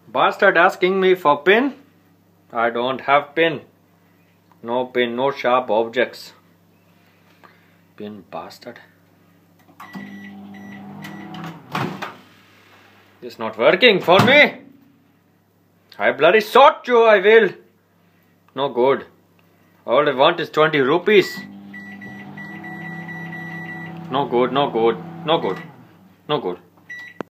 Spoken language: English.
Bastard asking me for pin? I don't have pin. No pin, no sharp objects. Pin bastard. It's not working for me. I bloody shot you, I will. No good. All I want is 20 rupees. No good, no good, no good, no good.